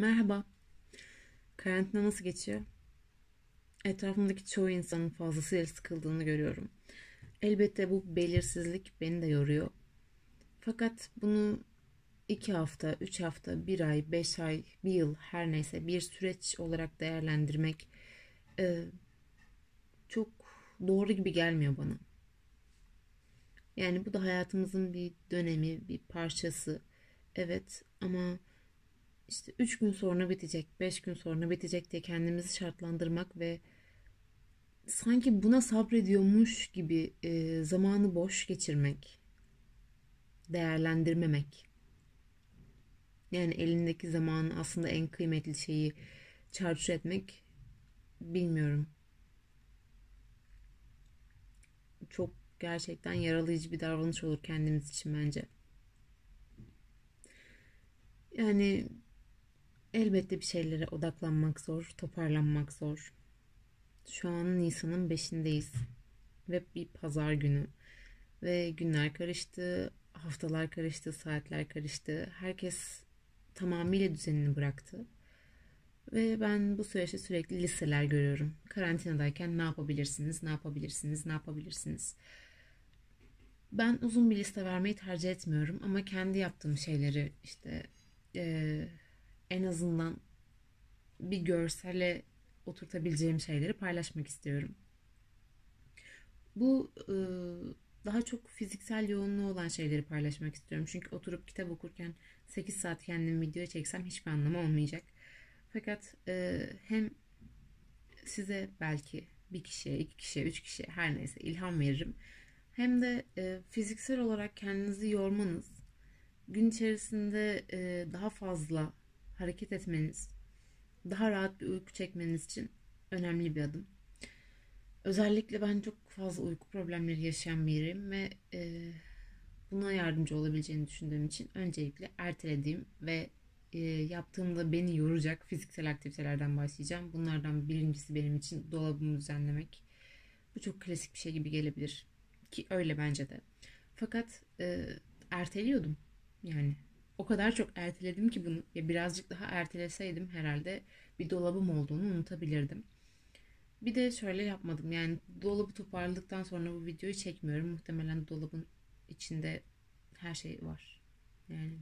Merhaba. Karantina nasıl geçiyor? Etrafımdaki çoğu insanın fazlasıyla sıkıldığını görüyorum. Elbette bu belirsizlik beni de yoruyor. Fakat bunu 2 hafta, 3 hafta, bir ay, 5 ay, bir yıl her neyse bir süreç olarak değerlendirmek e, çok doğru gibi gelmiyor bana. Yani bu da hayatımızın bir dönemi, bir parçası. Evet ama işte 3 gün sonra bitecek, 5 gün sonra bitecek diye kendimizi şartlandırmak ve sanki buna sabrediyormuş gibi zamanı boş geçirmek, değerlendirmemek. Yani elindeki zamanı aslında en kıymetli şeyi çarçur etmek bilmiyorum. Çok gerçekten yaralayıcı bir davranış olur kendimiz için bence. Yani elbette bir şeylere odaklanmak zor, toparlanmak zor. Şu an Nisan'ın 5'indeyiz ve bir pazar günü. Ve günler karıştı, haftalar karıştı, saatler karıştı. Herkes tamamıyla düzenini bıraktı. Ve ben bu süreçte sürekli listeler görüyorum. Karantinadayken ne yapabilirsiniz, ne yapabilirsiniz, ne yapabilirsiniz. Ben uzun bir liste vermeyi tercih etmiyorum ama kendi yaptığım şeyleri işte eee, en azından bir görsele oturtabileceğim şeyleri paylaşmak istiyorum. Bu daha çok fiziksel yoğunluğu olan şeyleri paylaşmak istiyorum. Çünkü oturup kitap okurken 8 saat kendim video çeksem hiçbir anlamı olmayacak. Fakat hem size belki bir kişiye, iki kişiye, üç kişiye her neyse ilham veririm. Hem de fiziksel olarak kendinizi yormanız, gün içerisinde daha fazla hareket etmeniz, daha rahat bir uyku çekmeniz için önemli bir adım. Özellikle ben çok fazla uyku problemleri yaşayan biriyim ve buna yardımcı olabileceğini düşündüğüm için öncelikle ertelediğim ve yaptığımda beni yoracak fiziksel aktivitelerden başlayacağım. Bunlardan birincisi benim için dolabımı düzenlemek. Bu çok klasik bir şey gibi gelebilir ki öyle bence de. Fakat erteliyordum yani. O kadar çok erteledim ki bunu. Ya birazcık daha erteleseydim herhalde bir dolabım olduğunu unutabilirdim. Bir de şöyle yapmadım. Yani dolabı toparladıktan sonra bu videoyu çekmiyorum. Muhtemelen dolabın içinde her şey var. Yani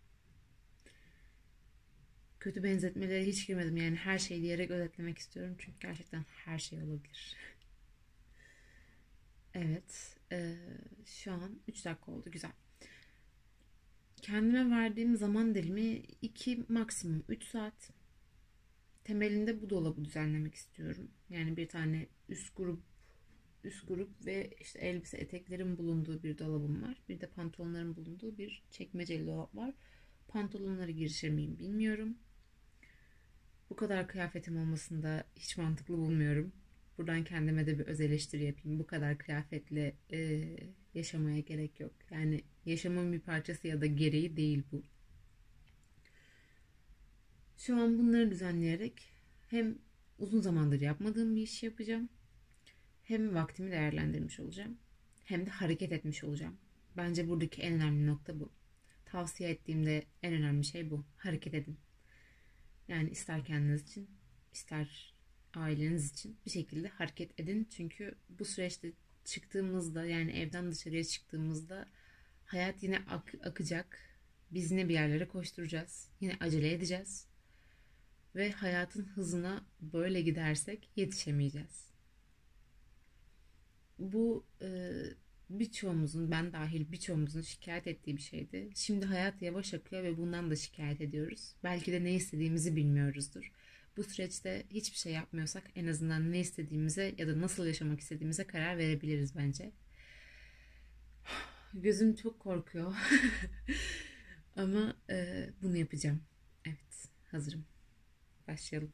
kötü benzetmelere hiç girmedim. Yani her şey diyerek özetlemek istiyorum. Çünkü gerçekten her şey olabilir. Evet. Şu an 3 dakika oldu. Güzel. Kendime verdiğim zaman dilimi 2 maksimum 3 saat. Temelinde bu dolabı düzenlemek istiyorum. Yani bir tane üst grup ve işte elbise eteklerin bulunduğu bir dolabım var. Bir de pantolonların bulunduğu bir çekmeceli dolap var. Pantolonları girişir miyim bilmiyorum. Bu kadar kıyafetim olmasını da hiç mantıklı bulmuyorum. Buradan kendime de bir öz eleştiri yapayım. Bu kadar kıyafetle yaşamaya gerek yok. Yani yaşamın bir parçası ya da gereği değil bu. Şu an bunları düzenleyerek hem uzun zamandır yapmadığım bir iş yapacağım. Hem vaktimi değerlendirmiş olacağım. Hem de hareket etmiş olacağım. Bence buradaki en önemli nokta bu. Tavsiye ettiğimde en önemli şey bu. Hareket edin. Yani ister kendiniz için, ister aileniz için bir şekilde hareket edin. Çünkü bu süreçte çıktığımızda yani evden dışarıya çıktığımızda hayat yine akacak. Biz yine bir yerlere koşturacağız. Yine acele edeceğiz. Ve hayatın hızına böyle gidersek yetişemeyeceğiz. Bu birçoğumuzun, ben dahil birçoğumuzun şikayet ettiği bir şeydi. Şimdi hayat yavaş akıyor ve bundan da şikayet ediyoruz. Belki de ne istediğimizi bilmiyoruzdur. Bu süreçte hiçbir şey yapmıyorsak en azından ne istediğimize ya da nasıl yaşamak istediğimize karar verebiliriz bence. Gözüm çok korkuyor. Ama bunu yapacağım. Evet, hazırım. Başlayalım.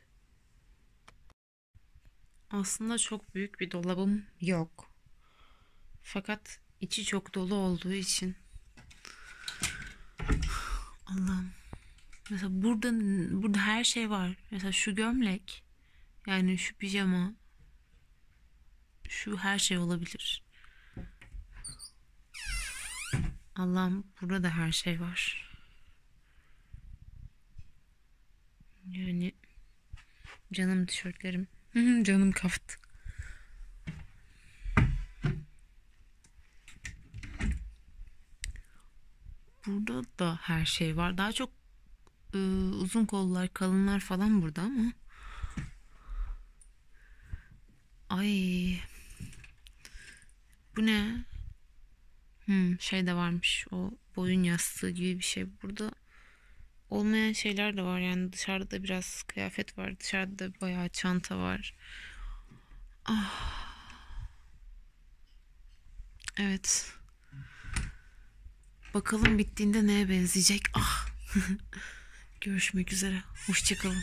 Aslında çok büyük bir dolabım yok. Fakat içi çok dolu olduğu için Allah'ım. Mesela burada her şey var. Mesela şu gömlek, yani şu pijama, şu her şey olabilir. Allah'ım burada da her şey var. Yani canım tişörtlerim. Canım kaft. Burada da her şey var. Daha çok uzun kollar, kalınlar falan burada ama. Ay, bu ne? Şey de varmış. O boyun yastığı gibi bir şey. Burada olmayan şeyler de var. Yani dışarıda biraz kıyafet var. Dışarıda bayağı çanta var. Ah, evet. Bakalım bittiğinde neye benzeyecek. Ah. Görüşmek üzere. Hoşçakalın.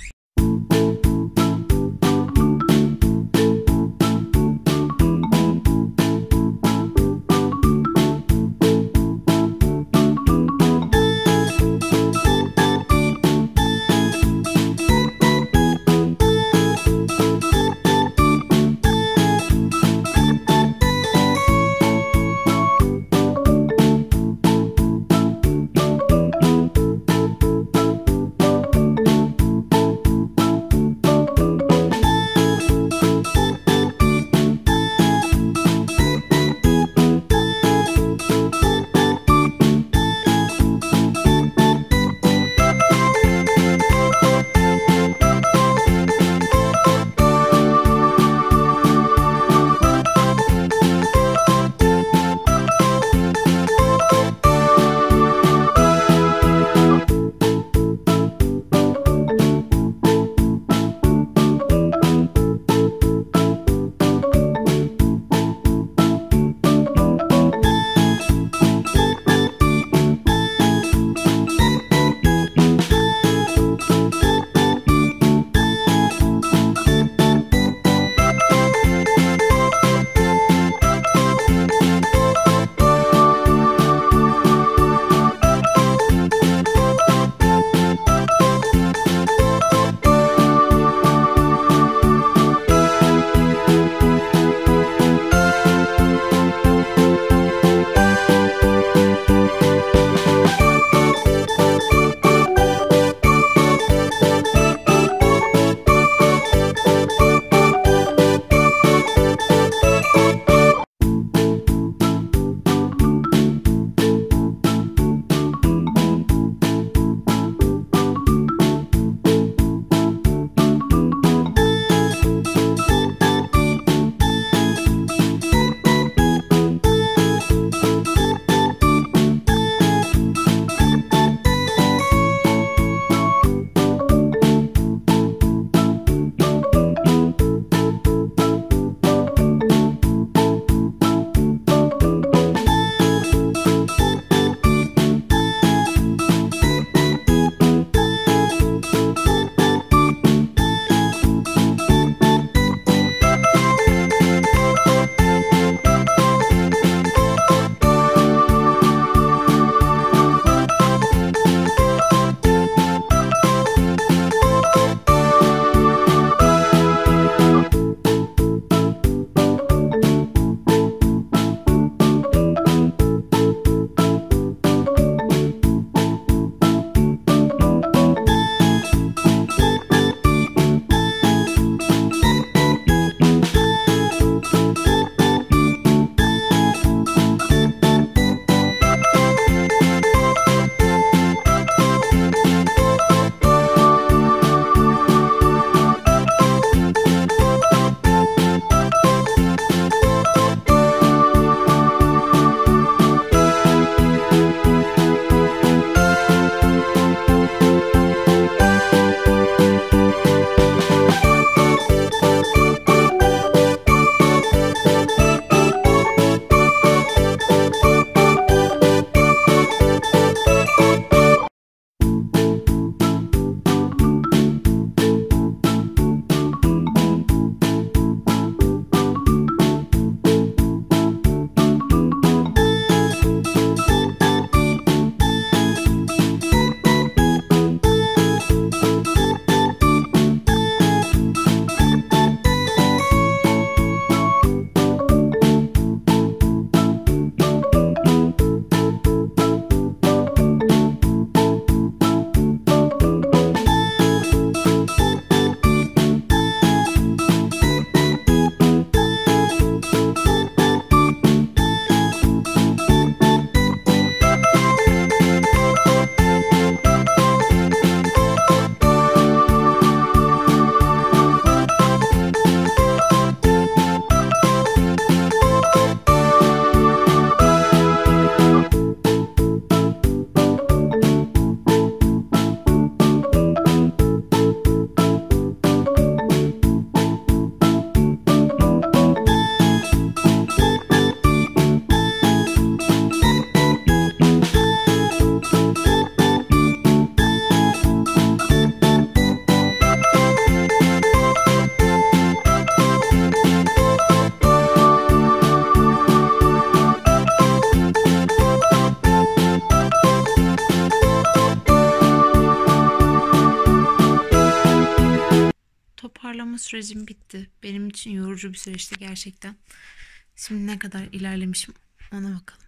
toparlama sürecim bitti. Benim için yorucu bir süreçti gerçekten. Şimdi ne kadar ilerlemişim ona bakalım.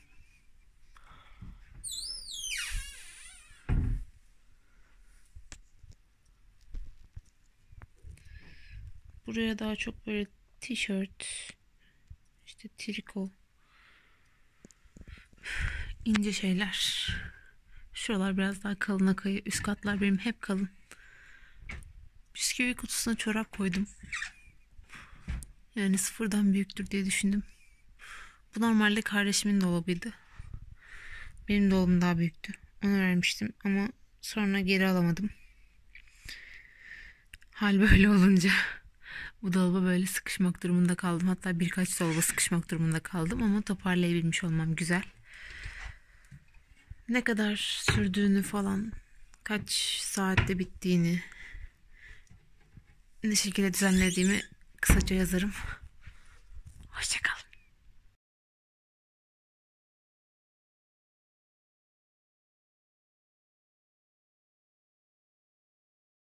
Buraya daha çok böyle tişört, işte triko, ince şeyler. Şuralar biraz daha kalına kayıyor. Üst katlar benim hep kalın. Bisküvi kutusuna çorap koydum. Yani sıfırdan büyüktür diye düşündüm. Bu normalde kardeşimin dolabıydı. Benim dolabım daha büyüktü. Ona vermiştim ama sonra geri alamadım. Hal böyle olunca bu dolaba böyle sıkışmak durumunda kaldım. Hatta birkaç dolaba sıkışmak durumunda kaldım ama toparlayabilmiş olmam güzel. Ne kadar sürdüğünü falan, kaç saatte bittiğini, ne şekilde düzenlediğimi kısaca yazarım. Hoşça kal.